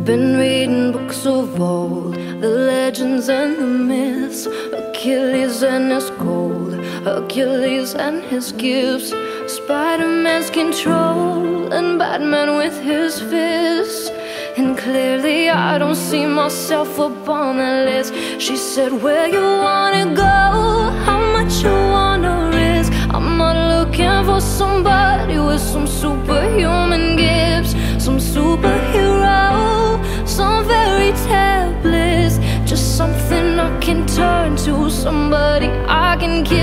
Been reading books of old, the legends and the myths, Achilles and his gold, Hercules and his gifts, Spider-Man's control, and Batman with his fists. And clearly I don't see myself up on that list. She said, where you wanna go, how much you wanna risk. I'm not looking for somebody with some superhuman gifts, some superhero, some fairy tale bliss. Just something I can turn to, somebody I can kiss.